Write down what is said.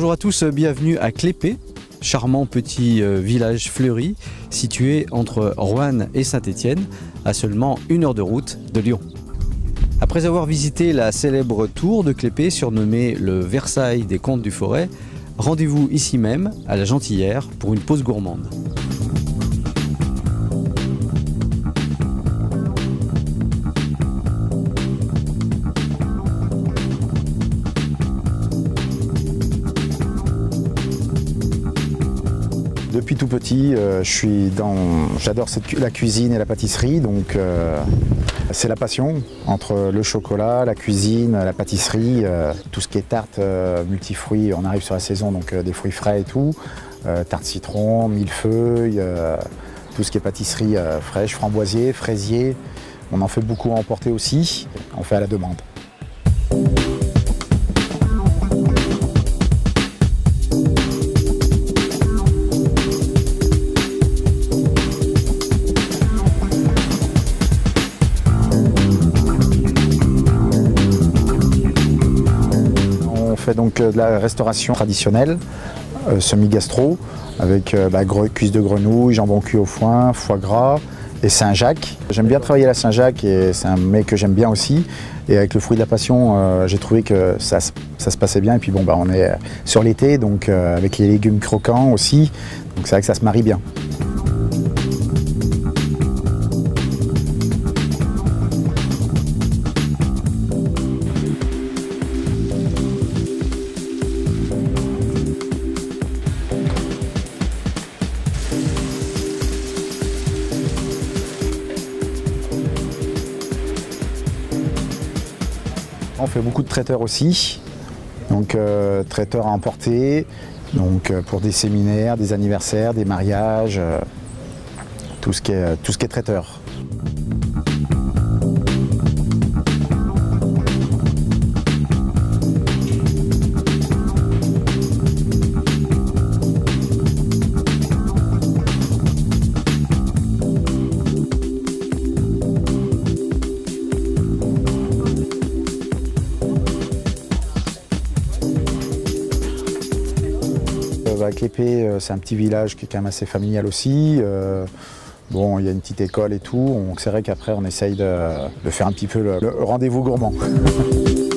Bonjour à tous, bienvenue à Clépée, charmant petit village fleuri situé entre Roanne et Saint-Étienne, à seulement 1 heure de route de Lyon. Après avoir visité la célèbre tour de Clépée, surnommée le Versailles des Comtes du Forêt, rendez-vous ici même, à la Gentillière, pour une pause gourmande. Depuis tout petit, j'adore la cuisine et la pâtisserie, donc c'est la passion entre le chocolat, la cuisine, la pâtisserie, tout ce qui est tarte multifruits. On arrive sur la saison, donc des fruits frais et tout, tarte citron, millefeuille, tout ce qui est pâtisserie fraîche, framboisier, fraisier. On en fait beaucoup à emporter aussi, on fait à la demande. On fait donc de la restauration traditionnelle, semi-gastro, avec cuisses de grenouille, jambon cuit au foin, foie gras et Saint-Jacques. J'aime bien travailler à la Saint-Jacques et c'est un mets que j'aime bien aussi. Et avec le fruit de la passion, j'ai trouvé que ça se passait bien. Et puis bon, on est sur l'été, donc avec les légumes croquants aussi, donc c'est vrai que ça se marie bien. On fait beaucoup de traiteurs aussi, donc traiteurs à emporter, donc pour des séminaires, des anniversaires, des mariages, tout ce qui est traiteur. Clépée, c'est un petit village qui est quand même assez familial aussi. Bon, il y a une petite école et tout, donc c'est vrai qu'après on essaye de faire un petit peu le rendez-vous gourmand.